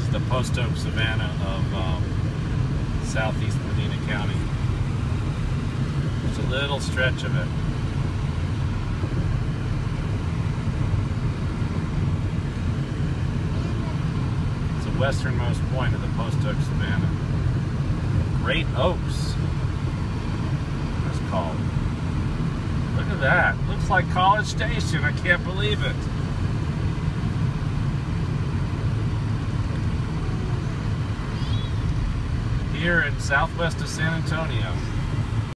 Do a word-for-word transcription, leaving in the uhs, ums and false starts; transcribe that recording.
the Post Oak Savannah of um, southeast Medina County. There's a little stretch of it. It's the westernmost point of the Post Oak Savannah. Great Oaks, it's called. Look at that. Looks like College Station. I can't believe it. Here in southwest of San Antonio.